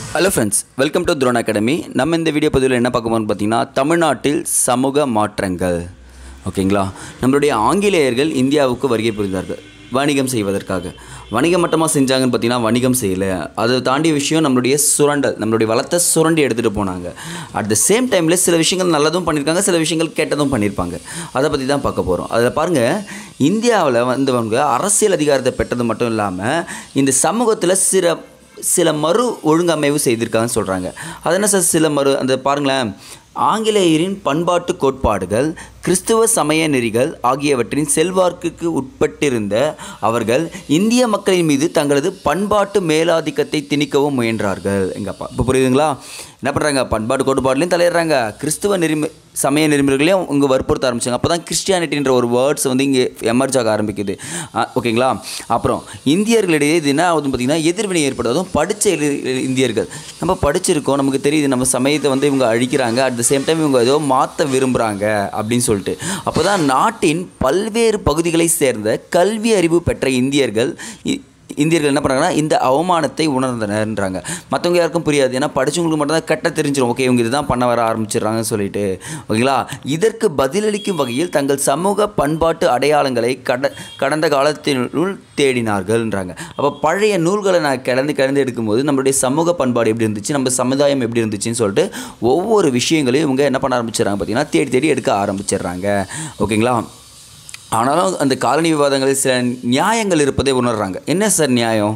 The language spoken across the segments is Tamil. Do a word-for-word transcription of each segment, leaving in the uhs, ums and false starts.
Hello friends, welcome to Drone Academy. நம்ம இந்த வீடியோ பதிவில் என்ன பார்க்க போறோம்னு பார்த்தீங்கன்னா தமிழ்நாட்டில் சமூக மாற்றங்கள். ஓகேங்களா? நம்மளுடைய ஆங்கிலேயர்கள் இந்தியாவுக்கு வருகை புரிந்தார்கள் வணிகம் செய்வதற்காக. வணிகம் மட்டுமா செஞ்சாங்கன்னு பார்த்தீங்கன்னா வணிகம் செய்யலை. அதை தாண்டிய விஷயம் நம்மளுடைய சுரண்டல், நம்மளுடைய வளத்தை சுரண்டி எடுத்துகிட்டு போனாங்க. அட் த சேம் டைமில் சில விஷயங்கள் நல்லதும் பண்ணியிருக்காங்க, சில விஷயங்கள் கெட்டதும் பண்ணியிருப்பாங்க. அதை பற்றி தான் பார்க்க போகிறோம். அதில் பாருங்கள், இந்தியாவில் வந்தவங்க அரசியல் அதிகாரத்தை பெற்றது மட்டும் இல்லாமல் இந்த சமூகத்தில் சில சில மறு ஒழுங்கமைவு செய்திருக்காங்கன்னு சொல்கிறாங்க. அது என்ன சார் சில மறு அந்த பாருங்களேன், ஆங்கிலேயரின் பண்பாட்டு கோட்பாடுகள், கிறிஸ்துவ சமய நெறிகள் ஆகியவற்றின் செல்வாக்குக்கு உட்பட்டிருந்த அவர்கள் இந்திய மக்களின் மீது தங்களது பண்பாட்டு மேலாதிக்கத்தை திணிக்கவும் முயன்றார்கள். எங்கப்பா இப்போ புரியுதுங்களா? என்ன பண்ணுறாங்க, பண்பாட்டு கோட்பாடுலையும் தலையிடுறாங்க, கிறிஸ்துவ நெறிமு சமய நெறிமுறைகளையும் இங்கே வற்புறுத்த ஆரம்பிச்சாங்க. அப்போ தான் கிறிஸ்டியானிட்டின்ற ஒரு வேர்ட்ஸ் வந்து இங்கே எமர்ஜ் ஆக ஆரம்பிக்குது. ஓகேங்களா? அப்புறம் இந்தியர்களிடையே இது என்ன ஆகுதுன்னு பார்த்திங்கன்னா எதிர்வினை ஏற்படுவதும் படித்த இந்தியர்கள், நம்ம படிச்சிருக்கோம், நமக்கு தெரியுது நம்ம சமயத்தை வந்து இவங்க அழிக்கிறாங்க, அட் த சேம் டைம் இவங்க ஏதோ மாற்ற விரும்புகிறாங்க அப்படின்னு சொல்லிட்டு அப்போ தான் நாட்டின் பல்வேறு பகுதிகளை சேர்ந்த கல்வி அறிவு பெற்ற இந்தியர்கள் இந்தியர்கள் என்ன பண்ணுறாங்கன்னா இந்த அவமானத்தை உணர்ந்தனர்ன்றாங்க. மற்றவங்க யாருக்கும் புரியாது, ஏன்னா படித்தவங்களுக்கு மட்டும் தான் கட்ட தெரிஞ்சிடும், ஓகே இவங்க இதுதான் பண்ண வர ஆரம்பிச்சிடுறாங்கன்னு சொல்லிட்டு. ஓகேங்களா? இதற்கு பதிலளிக்கும் வகையில் தங்கள் சமூக பண்பாட்டு அடையாளங்களை கட கடந்த காலத்தினுள் தேடினார்கள்ன்றாங்க. அப்போ பழைய நூல்களை நான் கிளந்து கிளந்து எடுக்கும்போது நம்மளுடைய சமூக பண்பாடு எப்படி இருந்துச்சு, நம்ம சமுதாயம் எப்படி இருந்துச்சுன்னு சொல்லிட்டு ஒவ்வொரு விஷயங்களையும் இவங்க என்ன பண்ண ஆரம்பிச்சிடுறாங்க பார்த்தீங்கன்னா தேடி தேடி எடுக்க ஆரம்பிச்சிடுறாங்க. ஓகேங்களா? ஆனாலும் அந்த காலனி விவாதங்களில் சில நியாயங்கள் இருப்பதை உணர்றாங்க. என்ன சார் நியாயம்?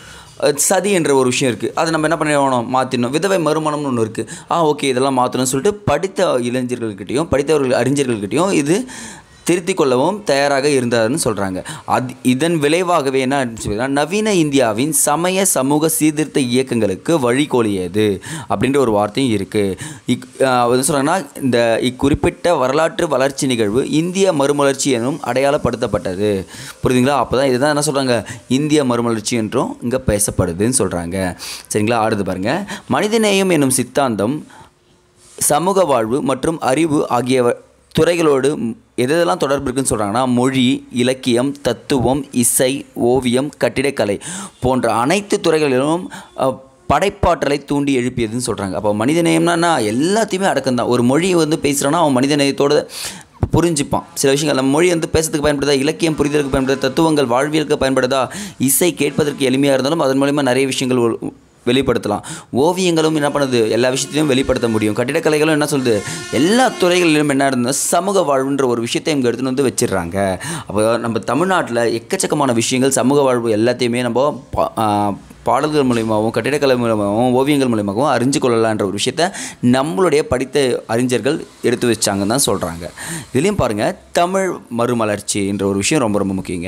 சதி என்ற ஒரு விஷயம் இருக்குது, அதை நம்ம என்ன பண்ணணும், மாற்றிடணும். விதவை மறுமணம்னு ஒன்று இருக்குது, ஆ ஓகே இதெல்லாம் மாற்றணும்னு சொல்லிட்டு படித்த இளைஞர்கள்கிட்டையும் படித்தவர்கள் அறிஞர்கள்கிட்டையும் இது திருத்திக் கொள்ளவும் தயாராக இருந்தார்னு சொல்கிறாங்க. அது இதன் விளைவாகவே என்ன நவீன இந்தியாவின் சமய சமூக சீர்திருத்த இயக்கங்களுக்கு வழிகோலியது அப்படின்ற ஒரு வார்த்தையும் இருக்குது. இக் என்ன சொல்கிறாங்கன்னா இந்த இக்குறிப்பிட்ட வரலாற்று வளர்ச்சி நிகழ்வு இந்திய மறுமலர்ச்சி எனும் அடையாளப்படுத்தப்பட்டது. புரியுதுங்களா? அப்போ தான் இதுதான் என்ன சொல்கிறாங்க, இந்திய மறுமலர்ச்சி என்றும் இங்கே பேசப்படுதுன்னு சொல்கிறாங்க. சரிங்களா? அடுத்து பாருங்கள், மனிதநேயம் என்னும் சித்தாந்தம் சமூக வாழ்வு மற்றும் அறிவு ஆகியவ துறைகளோடு எதெல்லாம் தொடர்பு இருக்குன்னு சொல்கிறாங்கன்னா மொழி, இலக்கியம், தத்துவம், இசை, ஓவியம், கட்டிடக்கலை போன்ற அனைத்து துறைகளிலும் படைப்பாற்றலை தூண்டி எழுப்பியதுன்னு சொல்கிறாங்க. அப்போ மனிதநேயம்னா எல்லாத்தையுமே அடக்கம் தான். ஒரு மொழியை வந்து பேசுகிறோன்னா அவன் மனிதநேயத்தோடு புரிஞ்சுப்பான். சில விஷயங்கள் நம்ம மொழி வந்து பேசுறதுக்கு பயன்படுதா, இலக்கியம் புரிதலுக்கு பயன்படுதா, தத்துவங்கள் வாழ்வியலுக்கு பயன்படுதா, இசை கேட்பதற்கு எளிமையாக இருந்தாலும் அதன் மூலமாக நிறைய விஷயங்கள் வெளிப்படுத்தலாம். ஓவியங்களும் என்ன பண்ணுது, எல்லா விஷயத்தையும் வெளிப்படுத்த முடியும். கட்டிடக்கலைகளும் என்ன சொல்லுது, எல்லா துறைகளிலும் என்ன இருந்தது சமூக வாழ்வுன்ற ஒரு விஷயத்தை இங்கே எடுத்துகிட்டு வந்து வச்சிடுறாங்க. அப்போ நம்ம தமிழ்நாட்டில் எக்கச்சக்கமான விஷயங்கள் சமூக வாழ்வு எல்லாத்தையுமே நம்ம பாடல்கள் மூலியமாகவும் கட்டிடக்கலை மூலமாகவும் ஓவியங்கள் மூலியமாகவும் அறிஞ்சு கொள்ளலான்ற ஒரு விஷயத்த நம்மளுடைய படித்த அறிஞர்கள் எடுத்து வச்சாங்கன்னு தான் சொல்கிறாங்க. இதுலேயும் பாருங்கள், தமிழ் மறுமலர்ச்சின்ற ஒரு விஷயம் ரொம்ப ரொம்ப முக்கியங்க.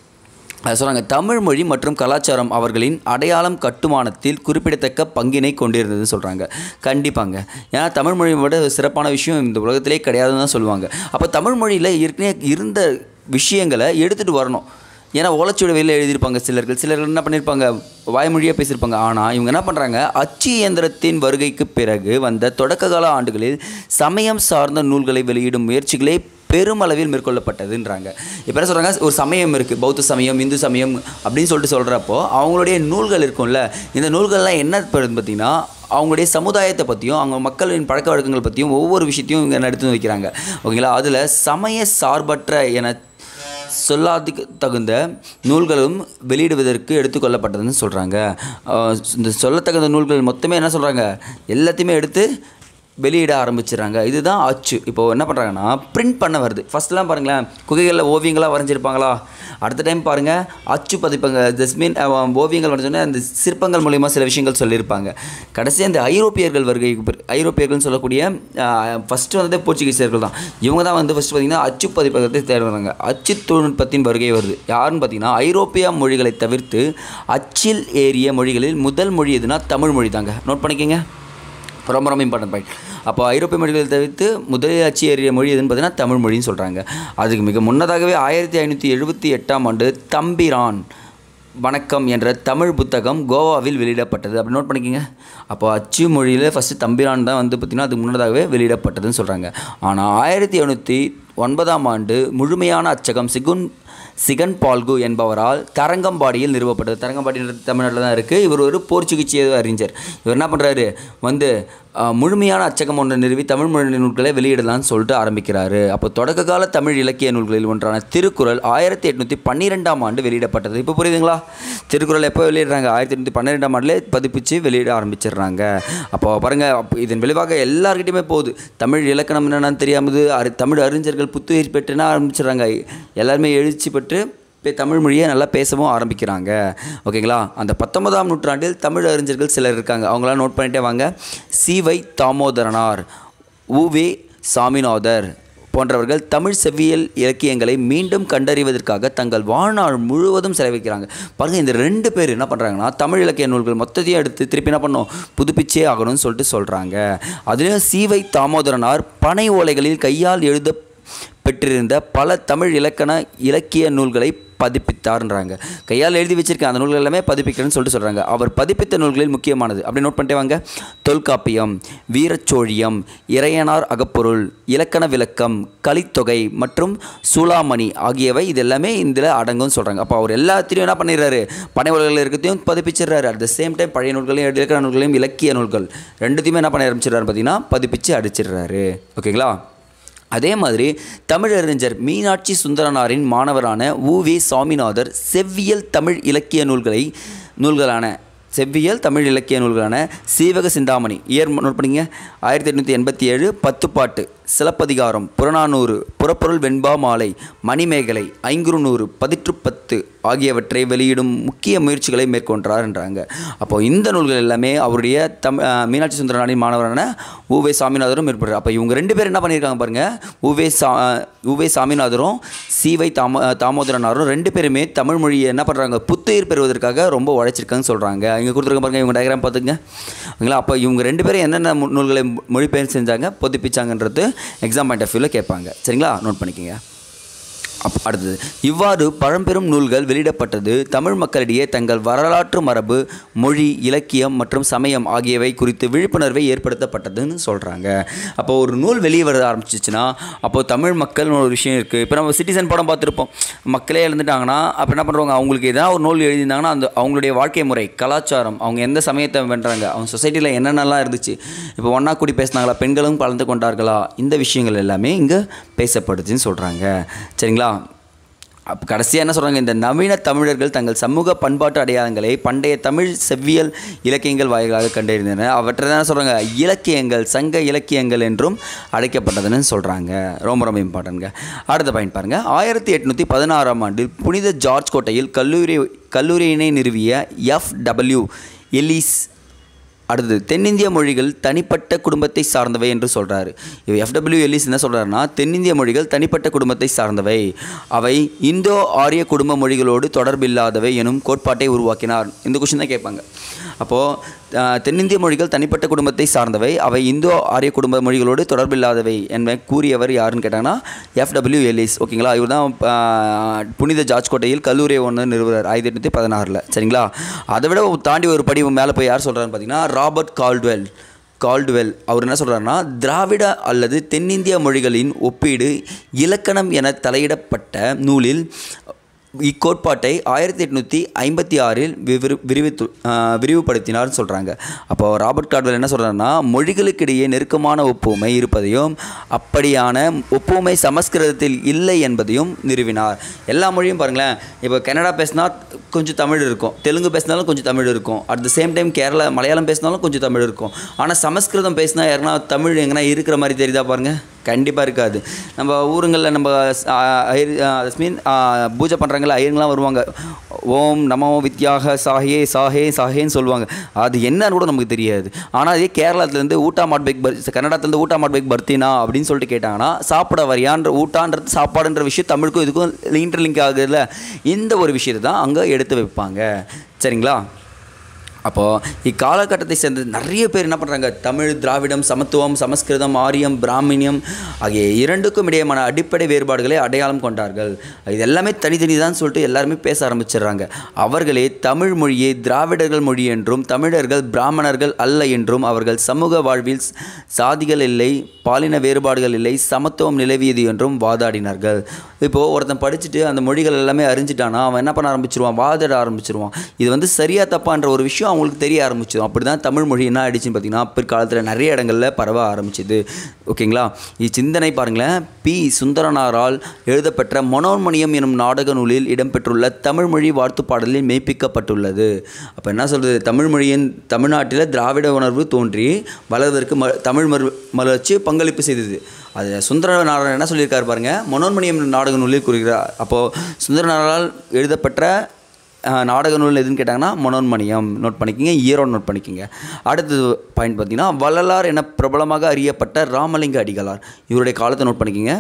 அது சொல்கிறாங்க, தமிழ் மொழி மற்றும் கலாச்சாரம் அவர்களின் அடையாளம் கட்டுமானத்தில் குறிப்பிடத்தக்க பங்கினை கொண்டிருந்ததுன்னு சொல்கிறாங்க. கண்டிப்பாங்க, ஏன்னா தமிழ் மொழியோட சிறப்பான விஷயம் இந்த உலகத்திலே கிடையாதுன்னு தான் சொல்லுவாங்க. அப்போ தமிழ் மொழியில் ஏற்கனவே இருந்த விஷயங்களை எடுத்துகிட்டு வரணும். ஏன்னா ஓலைச்சுவடி வெளியில் எழுதியிருப்பாங்க சிலர்கள், சிலர்கள் என்ன பண்ணியிருப்பாங்க வாய்மொழியாக பேசியிருப்பாங்க. ஆனால் இவங்க என்ன பண்ணுறாங்க, அச்சு இயந்திரத்தின் வருகைக்கு பிறகு வந்த தொடக்க கால ஆண்டுகளில் சமயம் சார்ந்த நூல்களை வெளியிடும் முயற்சிகளே பெருமளவில் மேற்கொள்ளப்பட்டதுன்றாங்க. இப்போ என்ன சொல்கிறாங்க, ஒரு சமயம் இருக்குது, பௌத்த சமயம், இந்து சமயம் அப்படின்னு சொல்லிட்டு சொல்கிறப்போ அவங்களுடைய நூல்கள் இருக்கும்ல, இந்த நூல்கள்லாம் என்ன பார்த்திங்கன்னா அவங்களுடைய சமுதாயத்தை பற்றியும் அவங்க மக்களின் பழக்க வழக்கங்கள் பற்றியும் ஒவ்வொரு விஷயத்தையும் இங்கே எடுத்து வைக்கிறாங்க. ஓகேங்களா? அதில் சமய சார்பற்ற என சொல்லாதுக்கு தகுந்த நூல்களும் வெளியிடுவதற்கு எடுத்துக்கொள்ளப்பட்டதுன்னு சொல்கிறாங்க. இந்த சொல்லத்தகுந்த நூல்கள் மொத்தமே என்ன சொல்கிறாங்க, எல்லாத்தையுமே எடுத்து வெளியிட ஆரம்பிச்சிடறாங்க. இதுதான் அச்சு. இப்போது என்ன பண்ணுறாங்கன்னா பிரிண்ட் பண்ண வருது. ஃபஸ்ட்லாம் பாருங்களேன், குகைகளில் ஓவியங்களாக வரைஞ்சிருப்பாங்களா, அடுத்த டைம் பாருங்கள் அச்சு பதிப்பாங்க. ஜஸ்ட் மீன் ஓவியங்கள் வரைஞ்சோன்னே அந்த சிற்பங்கள் மூலிமா சில விஷயங்கள் சொல்லியிருப்பாங்க. கடைசி அந்த ஐரோப்பியர்கள் வருகை, ஐரோப்பியர்கள்னு சொல்லக்கூடிய ஃபஸ்ட்டு வந்ததே போர்ச்சுகீசியர்கள் தான். இவங்க தான் வந்து ஃபஸ்ட்டு பார்த்திங்கன்னா அச்சு பதிப்பகத்தை தேடுறாங்க. அச்சு தொழில்நுட்பத்தின் வருகை வருது. யாருன்னு பார்த்திங்கன்னா ஐரோப்பிய மொழிகளை தவிர்த்து அச்சில் ஏறிய மொழிகளில் முதல் மொழி எதுனா தமிழ் மொழி தாங்க. நோட் பண்ணிக்கோங்க, ரொம்ப ரொம்ப இம்பார்ட்டன்ட் பாயிண்ட். அப்போ ஐரோப்பிய மொழிகளை தவிர்த்து முதலில் அச்சு ஏறிய மொழி எதுன்னு பார்த்தீங்கன்னா தமிழ் மொழின்னு சொல்கிறாங்க. அதுக்கு மிக முன்னதாகவே ஆயிரத்தி ஐநூற்றி எழுபத்தி எட்டாம் ஆண்டு தம்பிரான் வணக்கம் என்ற தமிழ் புத்தகம் கோவாவில் வெளியிடப்பட்டது. அப்படி நோட் பண்ணிக்கோங்க. அப்போ அச்சு மொழியில் ஃபஸ்ட்டு தம்பிரான் தான் வந்து பார்த்திங்கன்னா அதுக்கு முன்னதாகவே வெளியிடப்பட்டதுன்னு சொல்கிறாங்க. ஆனால் ஆயிரத்தி எழுநூற்றி ஒன்பதாம் ஆண்டு முழுமையான அச்சகம் சிகுன் சிகன் பால்கு என்பவரால் தரங்கம்பாடியில் நிறுவப்பட்டது. தரங்கம்பாடின்றது தமிழ்நாட்டில் தான் இருக்குது. இவர் ஒரு போர்ச்சுகீசிய அறிஞர். இவர் என்ன பண்ணுறாரு, வந்து முழுமையான அச்சகம் ஒன்றை நிறுவி தமிழ் மொழி நூல்களை வெளியிடலான்னு சொல்லிட்டு ஆரம்பிக்கிறாரு. அப்போ தொடக்க கால தமிழ் இலக்கிய நூல்களில் ஒன்றான திருக்குறள் ஆயிரத்தி எட்நூற்றி பன்னிரெண்டாம் ஆண்டு வெளியிடப்பட்டது. இப்போ புரியுதுங்களா? திருக்குறள் எப்போ வெளியிடுறாங்க? ஆயிரத்தி எட்நூற்றி பன்னிரெண்டாம் ஆண்டிலே பதிப்பிச்சு வெளியிட ஆரம்பிச்சிடுறாங்க. அப்போ பாருங்கள், இதன் விளைவாக எல்லாருக்கிட்டையுமே போகுது. தமிழ் இலக்கணம் என்னென்னு தெரியாமல் அறி தமிழ் அறிஞர்கள் புத்துயிர் பெற்றுனா ஆரம்பிச்சிடுறாங்க. எல்லாருமே எழுச்சி பெற்று இப்போ தமிழ் மொழியை நல்லா பேசவும் ஆரம்பிக்கிறாங்க. ஓகேங்களா? அந்த பத்தொன்பதாம் நூற்றாண்டில் தமிழ் அறிஞர்கள் சிலர் இருக்காங்க. அவங்களாம் நோட் பண்ணிட்டே வாங்க. சிவை தாமோதரனார், உவே சாமிநாதர் போன்றவர்கள் தமிழ் செவ்வியல் இலக்கியங்களை மீண்டும் கண்டறிவதற்காக தங்கள் வாழ்நாள் முழுவதும் செலவிக்கிறாங்க. பாருங்கள், இந்த ரெண்டு பேர் என்ன பண்ணுறாங்கன்னா, தமிழ் இலக்கிய நூல்கள் மொத்தத்தையும் எடுத்து திருப்பி என்ன பண்ணோம், புதுப்பிச்சே ஆகணும்னு சொல்லிட்டு சொல்கிறாங்க. அதுலேயும் சிவை தாமோதரனார் பனை ஓலைகளில் கையால் எழுத பெற்றிருந்த பல தமிழ் இலக்கண இலக்கிய நூல்களை பதிப்பித்தார்ன்றாங்க. கையால் எழுதி வச்சிருக்கேன் அந்த நூல்கள் எல்லாமே பதிப்பிக்கிறேன்னு சொல்லிட்டு சொல்கிறாங்க. அவர் பதிப்பித்த நூல்களில் முக்கியமானது அப்படி நோட் பண்ணிட்டே வாங்க. தொல்காப்பியம், வீரச்சோழியம், இறையனார் அகப்பொருள், இலக்கண விளக்கம், கலித்தொகை மற்றும் சூளாமணி ஆகியவை இது எல்லாமே இதில் அடங்கும்னு சொல்கிறாங்க. அப்போ அவர் எல்லாத்தையும் என்ன பண்ணிடுறாரு, பனை உலகில் இருக்கிறதையும் பதிப்பிச்சிடுறாரு. அட் த சேம் டைம் பழைய நூல்களையும் இலக்கண நூல்களையும் இலக்கிய நூல்கள் ரெண்டுத்தையுமே என்ன பண்ண ஆரம்பிச்சிடுறாரு பார்த்தீங்கன்னா, பதிப்பிச்சு அடிச்சிடுறாரு. ஓகேங்களா? அதே மாதிரி தமிழறிஞர் மீனாட்சி சுந்தரனாரின் மாணவரான உவே சாமிநாதர் செவ்வியல் தமிழ் இலக்கிய நூல்களை நூல்களான செவ்வியல் தமிழ் இலக்கிய நூல்களான சீவக சிந்தாமணி இயர் நோட் பண்ணிங்க ஆயிரத்தி எட்நூற்றி எண்பத்தி ஏழு, பத்துப்பாட்டு, சிலப்பதிகாரம், புறநானூறு, புறப்பொருள் வெண்பா மாலை, மணிமேகலை, ஐங்குறுநூறு, பதிற்றுப்பத்து ஆகியவற்றை வெளியிடும் முக்கிய முயற்சிகளை மேற்கொண்டார் என்றாங்க. அப்போது இந்த நூல்கள் எல்லாமே அவருடைய தம் மீனாட்சி சுந்தரனாரின் மாணவரான உவே சாமிநாதரும் மேற்கொண்டார். அப்போ இவங்க ரெண்டு பேர் என்ன பண்ணியிருக்காங்க பாருங்கள், உவே சா உவே சாமிநாதரும் சிவை தாமோ தாமோதரனாரும் ரெண்டு பேருமே தமிழ் மொழியை என்ன பண்ணுறாங்க, புத்துயிர் பெறுவதற்காக ரொம்ப உழைச்சிருக்காங்கன்னு சொல்கிறாங்க. இங்கே கொடுத்துருக்க பாருங்கள், இவங்க டயக்ராம் பார்த்துங்க. ஓகேங்களா? அப்போ இவங்க ரெண்டு பேரும் என்னென்ன நூல்களை மொழிபெயர்ப்பு செஞ்சாங்க, புதுப்பிச்சாங்கன்றது எக்ஸாம் பாயிண்ட் ஆஃப் வியூவில் கேட்பாங்க. சரிங்களா? நோட் பண்ணிக்கோங்க. அப் அடுத்தது, இவ்வாறு பழம்பெரும் நூல்கள் வெளியிடப்பட்டது தமிழ் மக்களிடையே தங்கள் வரலாற்று மரபு, மொழி, இலக்கியம் மற்றும் சமயம் ஆகியவை குறித்து விழிப்புணர்வை ஏற்படுத்தப்பட்டதுன்னு சொல்கிறாங்க. அப்போ ஒரு நூல் வெளியே வர ஆரம்பிச்சிச்சுன்னா அப்போது தமிழ் மக்கள்னு ஒரு விஷயம் இருக்குது. இப்போ நம்ம சிட்டிசன் படம் பார்த்துருப்போம். மக்களே எழுந்துட்டாங்கன்னா அப்போ என்ன பண்ணுவாங்க, அவங்களுக்கு எதாவது ஒரு நூல் எழுதியிருந்தாங்கன்னா அந்த அவங்களுடைய வாழ்க்கை முறை, கலாச்சாரம், அவங்க எந்த சமயத்தை வென்றாங்க, அவங்க சொசைட்டியில் என்னென்னலாம் இருந்துச்சு, இப்போ ஒன்றா கூடி பேசினாங்களா, பெண்களும் கலந்து கொண்டார்களா, இந்த விஷயங்கள் எல்லாமே இங்கே பேசப்படுதுன்னு சொல்கிறாங்க. சரிங்களா? அப்போ கடைசியாக என்ன சொல்கிறாங்க, இந்த நவீன தமிழர்கள் தங்கள் சமூக பண்பாட்டு அடையாளங்களை பண்டைய தமிழ் செவ்வியல் இலக்கியங்கள் வாயிலாக கண்டறிந்தனர். அவற்றை தான் சொல்கிறாங்க இலக்கியங்கள், சங்க இலக்கியங்கள் என்றும் அழைக்கப்பட்டதுன்னு சொல்கிறாங்க. ரொம்ப ரொம்ப இம்பார்ட்டன்ட்ங்க. அடுத்த பாயிண்ட் பாருங்கள். ஆயிரத்தி எட்நூற்றி பதினாறாம் ஆண்டில் புனித ஜார்ஜ் கோட்டையில் கல்லூரி கல்லூரியினை நிறுவிய எஃப் டபிள்யூ எலிஸ் அடுத்தது தென்னிந்திய மொழிகள் தனிப்பட்ட குடும்பத்தை சார்ந்தவை என்று சொல்கிறாரு. இவ் எஃப்டபிள்யூ எல்லிஸ் என்ன சொல்கிறாருன்னா, தென்னிந்திய மொழிகள் தனிப்பட்ட குடும்பத்தை சார்ந்தவை, அவை இந்தோ ஆரிய குடும்ப மொழிகளோடு தொடர்பில்லாதவை எனும் கோட்பாட்டை உருவாக்கினார். இந்த கொஸ்டின் தான் கேட்பாங்க. அப்போது தென்னிந்திய மொழிகள் தனிப்பட்ட குடும்பத்தை சார்ந்தவை, அவை இந்தோ ஆரிய குடும்ப மொழிகளோடு தொடர்பில்லாதவை என்பதை கூறியவர் யாருன்னு கேட்டாங்கன்னா எஃப்டபிள்யூ எல்லிஸ். ஓகேங்களா? இவர் தான் புனித ஜார்ஜ் கோட்டையில் கல்லூரி ஒன்று நிறுவனர் ஆயிரத்தி எட்நூற்றி பதினாறில். சரிங்களா? அதை விட தாண்டி ஒரு படி மேலே போய் யார் சொல்கிறான்னு பார்த்தீங்கன்னா ராபர்ட் கால்டுவெல் கால்டுவெல் அவர் என்ன சொல்கிறாருன்னா, திராவிட அல்லது தென்னிந்திய மொழிகளின் ஒப்பீடு இலக்கணம் என தலையிடப்பட்ட நூலில் இக்கோட்பாட்டை ஆயிரத்தி எட்நூற்றி ஐம்பத்தி ஆறில் விவிரு விரிவித்து விரிவுபடுத்தினார்னு சொல்கிறாங்க. அப்போது ராபர்ட் கால்டுவெல் என்ன சொல்கிறாருன்னா, மொழிகளுக்கிடையே நெருக்கமான ஒப்புமை இருப்பதையும் அப்படியான ஒப்புமை சமஸ்கிருதத்தில் இல்லை என்பதையும் நிறுவினார். எல்லா மொழியும் பாருங்களேன், இப்போ கன்னடா பேசினா கொஞ்சம் தமிழ் இருக்கும், தெலுங்கு பேசினாலும் கொஞ்சம் தமிழ் இருக்கும், at the same time Kerala Malayalam பேசினாலும் கொஞ்சம் தமிழ் இருக்கும். ஆனால் சமஸ்கிருதம் பேசினா யாருன்னா தமிழ் எங்கன்னா இருக்கிற மாதிரி தெரியுதா பாருங்கள்? கண்டிப்பாக இருக்காது. நம்ம ஊருங்களில் நம்ம ஐயர் மீன் பூஜை பண்ணுறாங்களா, ஐயருங்களாம் வருவாங்க, ஓம் நமோ வித்யாக சாஹே சாஹே சாஹேன்னு சொல்லுவாங்க. அது என்னன்னு கூட நமக்கு தெரியாது. ஆனால் அதே கேரளத்துலேருந்து ஊட்டா மாட் பைக் பர் கன்னடாத்துலேருந்து ஊட்டா மாட் பைக் பர்த்தினா அப்படின்னு சொல்லிட்டு கேட்டாங்கன்னா, சாப்பிட வரியான்ற ஊட்டான்றது சாப்பாடுன்ற விஷயம் தமிழுக்கும் இதுக்கும் இன்டர்லிங்க் ஆகுதுல்ல, இந்த ஒரு விஷயத்தை தான் அங்கே எடுத்து வைப்பாங்க. சரிங்களா? அப்போது இக்காலகட்டத்தை சேர்ந்த நிறைய பேர் என்ன பண்ணுறாங்க, தமிழ், திராவிடம், சமத்துவம், சமஸ்கிருதம், ஆரியம், பிராமணியம் ஆகிய இரண்டுக்கும் இடையேயான அடிப்படை வேறுபாடுகளை அடையாளம் கொண்டார்கள். இது எல்லாமே தனித்தனி தான் சொல்லிட்டு எல்லாருமே பேச ஆரம்பிச்சிடுறாங்க. அவர்களே தமிழ் மொழியை திராவிடர்கள் மொழி என்றும் தமிழர்கள் பிராமணர்கள் அல்ல என்றும் அவர்கள் சமூக வாழ்வில் சாதிகள் இல்லை, பாலின வேறுபாடுகள் இல்லை, சமத்துவம் நிலவியது என்றும் வாதாடினார்கள். இப்போது ஒருத்தன் படிச்சுட்டு அந்த மொழிகள் எல்லாமே அறிஞ்சிட்டானா அவன் என்ன பண்ண ஆரம்பிச்சிருவான், வாதாட ஆரம்பிச்சிருவான். இது வந்து சரியாக தப்பான்ற ஒரு விஷயம் அவங்களுக்கு தெரிய ஆரம்பிச்சது. அப்படி தான் தமிழ் மொழி என்ன ஆயிடுச்சுன்னு பார்த்தீங்கன்னா பிற்காலத்தில் நிறைய இடங்களில் பரவ ஆரம்பிச்சுது. ஓகேங்களா, இச்சிந்தனை பாருங்களேன். பி சுந்தரனாரால் எழுதப்பெற்ற மனோன்மணியம் எனும் நாடக நூலில் இடம்பெற்றுள்ள தமிழ் மொழி வாழ்த்து பாடலில் மெய்ப்பிக்கப்பட்டுள்ளது. அப்போ என்ன சொல்கிறது, தமிழ் மொழியின் தமிழ்நாட்டில் திராவிட உணர்வு தோன்றி வளர்வதற்கு ம தமிழ் மறு மலர்ச்சி பங்களிப்பு செய்தது. அது சுந்தரனாரால் என்ன சொல்லியிருக்காரு பாருங்கள், மனோன்மணியம் நாடக நூலில் கூறுகிறார். அப்போது சுந்தரனாரால் எழுதப்பெற்ற நாடக நூல் எதுன்னு கேட்டாங்கன்னா மனோன்மணியம் நோட் பண்ணிக்கிங்க, ஈரோடு நோட் பண்ணிக்கிங்க. அடுத்தது பாயிண்ட் பார்த்தீங்கன்னா வள்ளலார் என பிரபலமாக அறியப்பட்ட ராமலிங்க அடிகளார், இவருடைய காலத்தை நோட் பண்ணிக்கிங்க.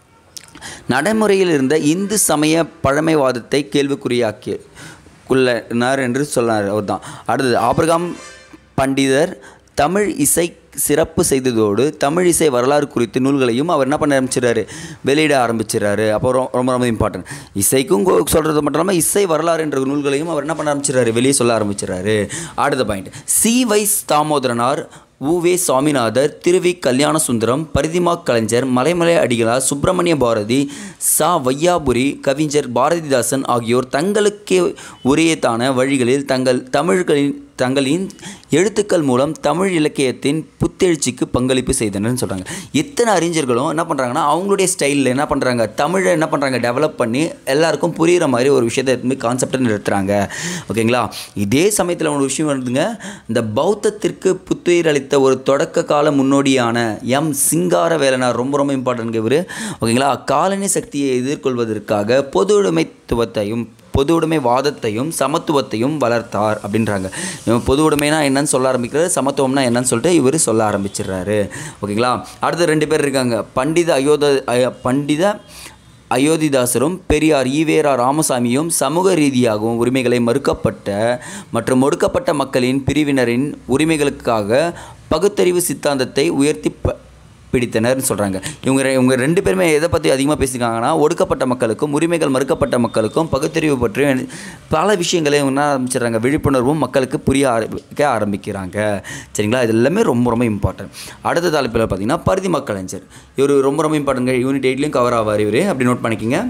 நடைமுறையில் இருந்த இந்து சமய பழமைவாதத்தை கேள்விக்குறியாக்கி உள்ளனர் என்று சொன்னார் அவர் தான். அடுத்தது ஆபிரகாம் பண்டிதர் தமிழ் இசை சிறப்பு செய்ததோடு தமிழ் இசை வரலாறு குறித்த நூல்களையும் அவர் என்ன பண்ண ஆரம்பிச்சிடறாரு, வெளியிட ஆரம்பிச்சிடறாரு. அப்போ ரொம்ப ரொம்ப இம்பார்ட்டன்ட். இசைக்கும் சொல்கிறது மட்டும் இல்லாமல் இசை வரலாறு என்ற நூல்களையும் அவர் என்ன பண்ண ஆரம்பிச்சிடறாரு, வெளியே சொல்ல ஆரம்பிச்சிடறாரு. அடுத்த பாயிண்ட், சி வை தாமோதரனார், உவே சுவாமிநாதர், திருவி கல்யாண சுந்தரம், பரிதிமா கலைஞர், மலைமலை அடிகளார், சுப்பிரமணிய பாரதி, சா வையாபுரி, கவிஞர் பாரதிதாசன் ஆகியோர் தங்களுக்கே உரியதான வழிகளில் தங்கள் தமிழ்களின் தங்களின் எழுத்துக்கள் மூலம் தமிழ் இலக்கியத்தின் புத்தெழுச்சிக்கு பங்களிப்பு செய்தனர்னு சொல்கிறாங்க. எத்தனை அறிஞர்களும் என்ன பண்ணுறாங்கன்னா அவங்களுடைய ஸ்டைலில் என்ன பண்ணுறாங்க, தமிழை என்ன பண்ணுறாங்க டெவலப் பண்ணி எல்லாருக்கும் புரிகிற மாதிரி ஒரு விஷயத்தை எடுத்து கான்செப்டை நிறுத்துறாங்க. ஓகேங்களா, இதே சமயத்தில் ஒரு விஷயம் வருதுங்க, இந்த பௌத்தத்திற்கு புத்துயிர் அளித்த ஒரு தொடக்க கால முன்னோடியான எம் சிங்காரவேலனார் ரொம்ப ரொம்ப இம்பார்ட்டன்ட் இவர். ஓகேங்களா, காலனி சக்தியை எதிர்கொள்வதற்காக பொது உடைமைத்துவத்தையும் பொது உடைமை வாதத்தையும் சமத்துவத்தையும் வளர்த்தார் அப்படின்றாங்க. இவன் பொது உடைமைனா என்னன்னு சொல்ல ஆரம்பிக்கிறாரு, சமத்துவம்னா என்னன்னு சொல்லிட்டு இவர் சொல்ல ஆரம்பிச்சிடுறாரு. ஓகேங்களா, அடுத்து ரெண்டு பேர் இருக்காங்க, பண்டித அயோத பண்டித அயோத்திதாசரும் பெரியார் ஈவேரா ராமசாமியும் சமூக ரீதியாகவும் உரிமைகளை மறுக்கப்பட்ட மற்றும் ஒடுக்கப்பட்ட மக்களின் பிரிவினரின் உரிமைகளுக்காக பகுத்தறிவு சித்தாந்தத்தை உயர்த்தி பிடித்தனர்னு சொல்கிறாங்க. இவங்க இவங்க ரெண்டு பேருமே எதை பற்றி அதிகமாக பேசியிருக்காங்கன்னா ஒடுக்கப்பட்ட மக்களுக்கும் உரிமைகள் மறுக்கப்பட்ட மக்களுக்கும் பகுத்தறிவு பற்றி பல விஷயங்களை என்ன ஆரம்பிச்சிடுறாங்க, விழிப்புணர்வும் மக்களுக்கு புரிய ஆரம்பிக்க ஆரம்பிக்கிறாங்க. சரிங்களா, இது எல்லாமே ரொம்ப ரொம்ப இம்பார்ட்டன்ட். அடுத்த தலைப்பில் பார்த்தீங்கன்னா பரிதிமா கலைஞர், இவர் ரொம்ப ரொம்ப இம்பார்ட்டன்ட், யூனிட் எயிட்லையும் கவர் ஆவார் இவர், அப்படி நோட் பண்ணிக்கோங்க.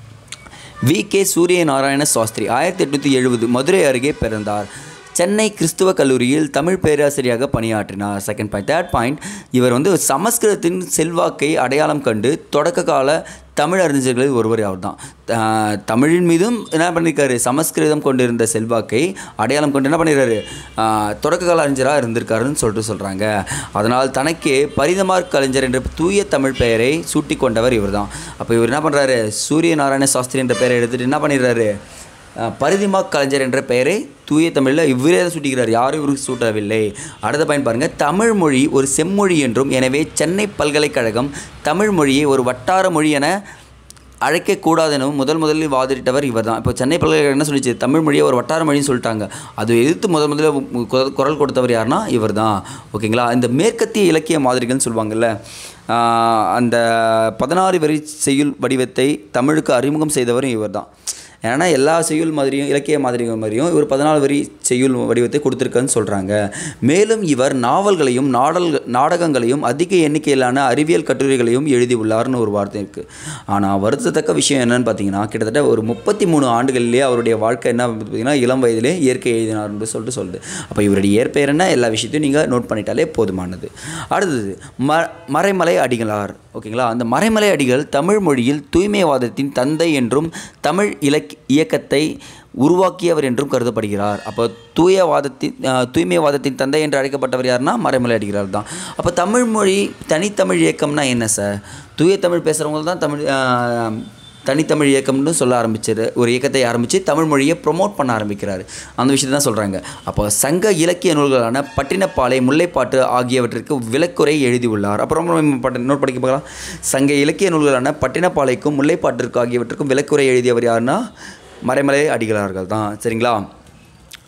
வி கே சூரிய நாராயண சாஸ்திரி ஆயிரத்தி எட்நூற்றி எழுபது மதுரை அருகே பிறந்தார். சென்னை கிறிஸ்துவ கல்லூரியில் தமிழ் பேராசிரியராக பணியாற்றினார். Second point. தேர்ட் பாயிண்ட், இவர் வந்து சமஸ்கிருதத்தின் செல்வாக்கை அடையாளம் கண்டு தொடக்க கால தமிழ் அறிஞர்களில் ஒருவர் அவர் தான். தமிழின் மீதும் என்ன பண்ணியிருக்காரு, சமஸ்கிருதம் கொண்டிருந்த செல்வாக்கை அடையாளம் கொண்டு என்ன பண்ணிடுறாரு, தொடக்க கால அறிஞராக இருந்திருக்காருன்னு சொல்லிட்டு சொல்கிறாங்க. அதனால் தனக்கே பரிதிமார் கலைஞர் என்ற தூய தமிழ் பெயரை சூட்டி கொண்டவர் இவர் தான். அப்போ இவர் என்ன பண்ணுறாரு, சூரிய நாராயண சாஸ்திரி என்ற பெயரை எடுத்துகிட்டு என்ன பண்ணிடுறாரு, பரிதிமா கலைஞர் என்ற பெயரை தூய தமிழில் இவரே தான் சூட்டிக்கிறார், யாரும் இவருக்கு சூட்டவில்லை. அடுத்த பாயிண்ட் பாருங்கள், தமிழ் மொழி ஒரு செம்மொழி என்றும் எனவே சென்னை பல்கலைக்கழகம் தமிழ் மொழியை ஒரு வட்டார மொழி என அழைக்கக்கூடாது எனவும் முதல் முதலில் வாதிட்டவர் இவர் தான். இப்போ சென்னை பல்கலைக்கழகம் என்ன சொல்லிச்சு, தமிழ் மொழியை ஒரு வட்டார மொழின்னு சொல்லிட்டாங்க. அதை எதிர்த்து முதல் முதலில் குரல் கொடுத்தவர் யாருன்னா இவர் தான். ஓகேங்களா, இந்த மேற்கத்திய இலக்கிய மாதிரிகள்னு சொல்லுவாங்கள்ல, அந்த பதினாறு வரி செய்யுள் வடிவத்தை தமிழுக்கு அறிமுகம் செய்தவரும் இவர் தான். ஏன்னா எல்லா செய்யுள் மாதிரியும் இலக்கிய மாதிரிகள் மாதிரியும் இவர் பதினாலு வரி செய்யுள் வடிவத்தை கொடுத்துருக்கான்னு சொல்கிறாங்க. மேலும் இவர் நாவல்களையும் நாடல் நாடகங்களையும் அதிக எண்ணிக்கையிலான அறிவியல் கட்டுரைகளையும் எழுதியுள்ளார்னு ஒரு வார்த்தை இருக்குது. ஆனால் வருத்தத்தக்க விஷயம் என்னென்னு பார்த்தீங்கன்னா கிட்டத்தட்ட ஒரு முப்பத்தி மூணு ஆண்டுகளிலேயே அவருடைய வாழ்க்கை என்ன பார்த்தீங்கன்னா இளம் வயதிலே இயற்கை எழுதினார்னு சொல்லிட்டு சொல்லுது. அப்போ இவருடைய இயற்பெயர் என்ன, எல்லா விஷயத்தையும் நீங்கள் நோட் பண்ணிட்டாலே போதுமானது. அடுத்தது ம மறைமலை அடிகளார். ஓகேங்களா, அந்த மறைமலை அடிகள் தமிழ் மொழியில் தூய்மைவாதத்தின் தந்தை என்றும் தமிழ் இலக் இயக்கத்தை உருவாக்கியவர் என்றும் கருதப்படுகிறார். அப்போ தூயவாதத்தின் தூய்மைவாதத்தின் தந்தை என்று அழைக்கப்பட்டவர் யாருன்னா மறைமலை அடிகளார் தான். அப்போ தமிழ் மொழி தனித்தமிழ் இயக்கம்னா என்ன சார், தூய தமிழ் பேசுகிறவங்க தான் தமிழ் தனித்தமிழ் இயக்கம்னு சொல்ல ஆரம்பிச்சார். ஒரு இயக்கத்தை ஆரம்பித்து தமிழ் மொழியை ப்ரொமோட் பண்ண ஆரம்பிக்கிறார். அந்த விஷயத்தை தான் சொல்கிறாங்க. அப்போ சங்க இலக்கிய நூல்களான பட்டினப்பாலை, முல்லைப்பாட்டு ஆகியவற்றிற்கு விளக்குரை எழுதியுள்ளார். அப்புறம் நோட் படிக்க பார்க்கலாம். சங்க இலக்கிய நூல்களான பட்டினப்பாலைக்கும் முல்லைப்பாட்டிற்கு ஆகியவற்றுக்கும் விளக்குரை எழுதியவர் யாருன்னா மறைமலை அடிகளார்கள் தான். சரிங்களா,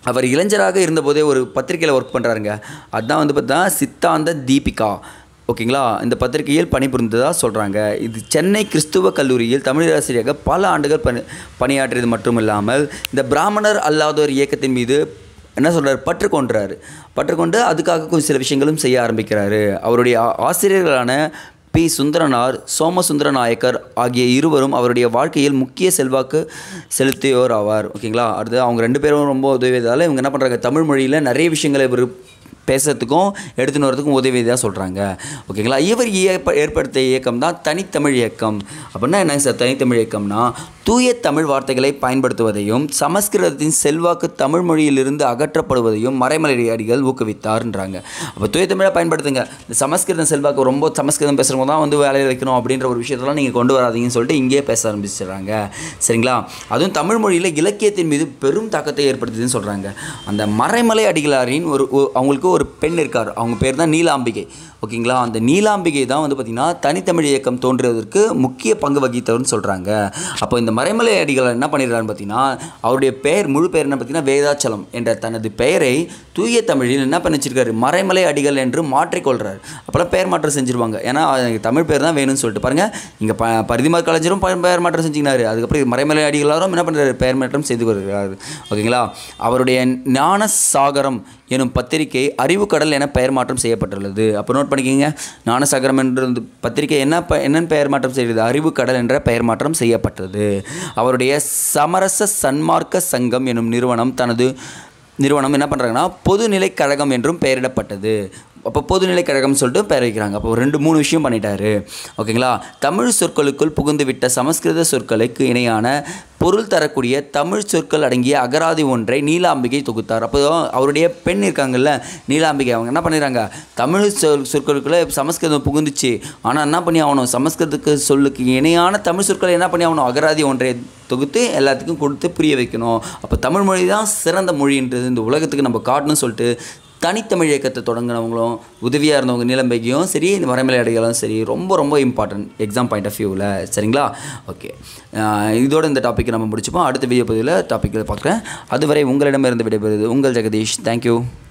அவர் இளைஞராக இருந்தபோதே ஒரு பத்திரிக்கையில் ஒர்க் பண்ணுறாருங்க. அதுதான் வந்து பார்த்தா சித்தாந்த தீபிகா. ஓகேங்களா, இந்த பத்திரிகையில் பணிபுரிந்ததாக சொல்கிறாங்க. இது சென்னை கிறிஸ்துவ கல்லூரியில் தமிழாசிரியராக பல ஆண்டுகள் பணி பணியாற்றியது மட்டும் இல்லாமல் இந்த பிராமணர் அல்லாதோர் இயக்கத்தின் மீது என்ன சொல்கிறார், பற்று கொண்டார். பற்றுக்கொண்டு அதுக்காக கொஞ்சம் சில விஷயங்களும் செய்ய ஆரம்பிக்கிறாரு. அவருடைய ஆசிரியர்களான பி சுந்தரனார், சோமசுந்தர நாயக்கர் ஆகிய இருவரும் அவருடைய வாழ்க்கையில் முக்கிய செல்வாக்கு செலுத்தியோர் ஆவார். ஓகேங்களா, அடுத்து அவங்க ரெண்டு பேரும் ரொம்ப உதவியதால் இவங்க என்ன பண்ணுறாங்க, தமிழ் மொழியில் நிறைய விஷயங்களை இவர் பேசுறதுக்கும் எடுத்துன்னு வரதுக்கும் உதவியதாக சொல்கிறாங்க. ஓகேங்களா, இவர் ஏற்படுத்திய இயக்கம் தான் தனித்தமிழ் இயக்கம். அப்படின்னா என்ன சார் தனித்தமிழ் இயக்கம்னா, தூய தமிழ் வார்த்தைகளை பயன்படுத்துவதையும் சமஸ்கிருதத்தின் செல்வாக்கு தமிழ் மொழியிலிருந்து அகற்றப்படுவதையும் மறைமலை அடிகள் ஊக்குவித்தார்ன்றாங்க. அப்போ தூய தமிழை பயன்படுத்துங்க, இந்த சமஸ்கிருதம் செல்வாக்கு ரொம்ப சமஸ்கிருதம் பேசுகிறவங்க தான் வந்து வேலையில் வைக்கணும் அப்படின்ற ஒரு விஷயத்தெல்லாம் நீங்கள் கொண்டு வராதீங்கன்னு சொல்லிட்டு இங்கேயே பேச ஆரம்பிச்சிடுறாங்க. சரிங்களா, அதுவும் தமிழ் மொழியில் இலக்கியத்தின் மீது பெரும் தாக்கத்தை ஏற்படுத்துதுன்னு சொல்கிறாங்க. அந்த மறைமலை அடிகளாரின் ஒரு அவங்களுக்கு ஒரு பெண் இருக்கார், அவங்க பேர் தான் நீலாம்பிகை. ஓகேங்களா, அந்த நீலாம்பிகை தான் வந்து பார்த்திங்கன்னா தனித்தமிழ் இயக்கம் தோன்றுவதற்கு முக்கிய பங்கு வகித்தவர்னு சொல்கிறாங்க. அப்போ இந்த மறைமலை அடிகளார் என்ன பண்ணிடுறாருன்னு பார்த்தீங்கன்னா, அவருடைய பெயர் முழு பெயர் என்ன பார்த்தீங்கன்னா வேதாச்சலம் என்ற தனது பெயரை தூய தமிழில் என்ன பண்ணி வச்சிருக்காரு, மறைமலை அடிகள் என்று மாற்றிக்கொள்கிறார். அப்போலாம் பெயர் மாற்றம் செஞ்சுருவாங்க, ஏன்னா தமிழ் பேர் தான் வேணும்னு சொல்லிட்டு. பாருங்கள், இங்கே ப பரிதிமார் கலைஞரும் பெயர் மாற்றம் செஞ்சுக்கினார். அதுக்கப்புறம் மறைமலை அடிகளாரும் என்ன பண்ணுறாரு, பெயர் மாற்றம் செய்து வருகிறார். ஓகேங்களா, அவருடைய ஞான சாகரம் எனும் பத்திரிகை அறிவுக்கடல் என பெயர் மாற்றம் செய்யப்பட்டுள்ளது. அப்போ நோட் பண்ணிக்கிங்க, ஞானசாகரம் என்ற பத்திரிகை என்ன ப என்னென்னு பெயர் மாற்றம் செய்கிறது, அறிவுக்கடல் என்ற பெயர் மாற்றம் செய்யப்பட்டது. அவருடைய சமரச சன்மார்க்க சங்கம் எனும் நிறுவனம் தனது நிறுவனம் என்ன பண்ணுறாங்கன்னா பொதுநிலை கழகம் என்றும் பெயரிடப்பட்டது. அப்போ பொதுநிலை கழகம்னு சொல்லிட்டு பெயர் வைக்கிறாங்க. அப்போ ரெண்டு மூணு விஷயம் பண்ணிட்டாரு. ஓகேங்களா, தமிழ் சொற்களுக்குள் புகுந்து விட்ட சமஸ்கிருத சொற்களுக்கு இணையான பொருள் தரக்கூடிய தமிழ் சொற்கள் அடங்கிய அகராதி ஒன்றை நீலாம்பிகை தொகுத்தார். அப்போ அவருடைய பெண் இருக்காங்கல்ல நீலாம்பிகை, அவங்க என்ன பண்ணிடுறாங்க, தமிழ் சொல் சொற்களுக்குள்ளே சமஸ்கிருதம் புகுந்துச்சு, ஆனால் என்ன பண்ணி ஆகணும், சமஸ்கிருதத்துக்கு சொல்லுக்கு இணையான தமிழ் சொற்களை என்ன பண்ணி ஆகணும், அகராதி ஒன்றை தொகுத்து எல்லாத்துக்கும் கொடுத்து புரிய வைக்கணும். அப்போ தமிழ் மொழி தான் சிறந்த மொழின்றது இந்த உலகத்துக்கு நம்ம காட்டணும்னு சொல்லிட்டு தனித்தமிழ் இயக்கத்தை தொடங்கினவங்களும் உதவியாக இருந்தவங்க நீலம்பிகையும் சரி, இந்த மறைமலை அடிகளும் சரி, ரொம்ப ரொம்ப இம்பார்ட்டன்ட் எக்ஸாம் பாயிண்ட் ஆஃப் வியூவில். சரிங்களா, ஓகே, இதோட இந்த டாப்பிக்கை நம்ம முடிச்சுப்போம். அடுத்த வீடியோ பதிவில் டாப்பிக்கில் பார்க்குறேன். அதுவரை உங்களிடமிருந்து விடைபெறுவது உங்கள் ஜெகதீஷ். தேங்க்யூ.